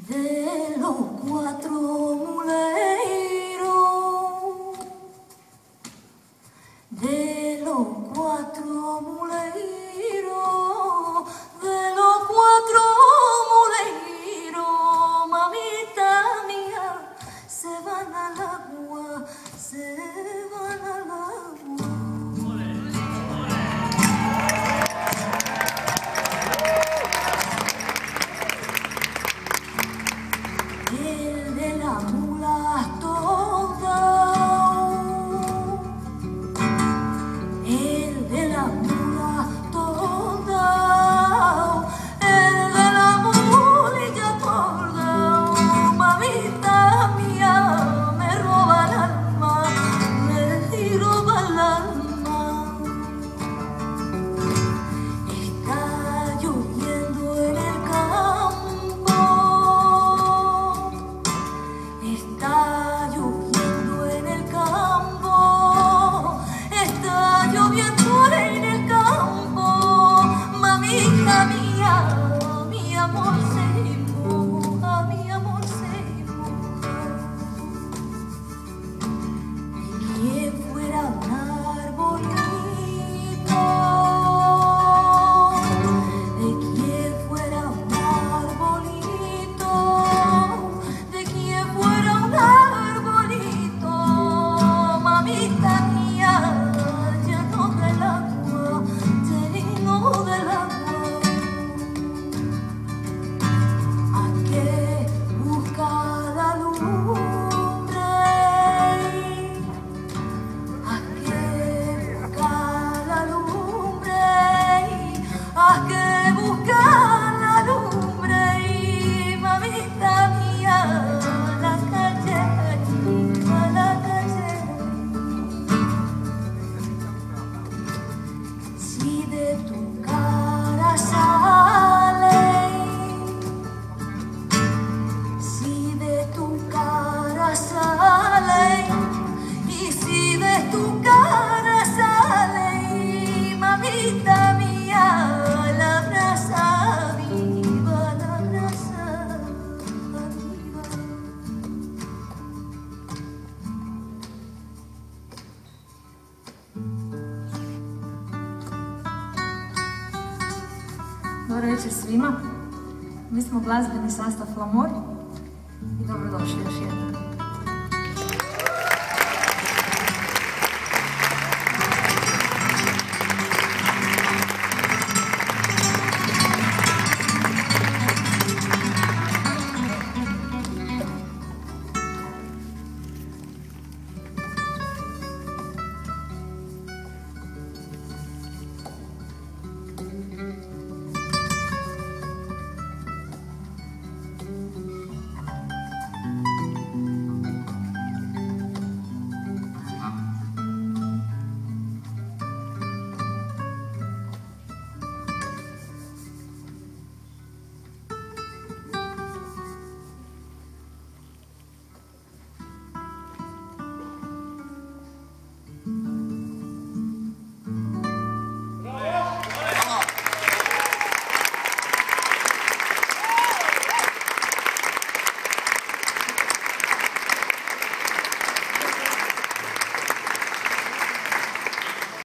de los cuatro muleiros, de los cuatro muleiros, de los cuatro muleiros, mamita mía, se van al agua, se van al agua. El de la mula toda, el de la mula toda, el de la mulilla toda, mamita mía, me roba el alma, me roba el alma. Está lloviendo en el campo, está lloviendo en el campo, está lloviendo en el campo, mamita mía, mi amor se moja, mi amor se moja. Y quien fuera un arbolito, de quien fuera un arbolito, de quien fuera un arbolito, mamita mía, lleno del agua, lleno del agua. Hay que buscar la lumbre, hay que buscar la lumbre, hay que buscar la lumbre, mamita mía, la calle arriba, la calle arriba. Si de tu cara sale, si de tu cara sale, y si de tu cara sale, mamita mía, la brasa viva, la brasa viva. Dobro večer svima. Mi smo glazbeni sastav Flamor i dobrodošli još jednom.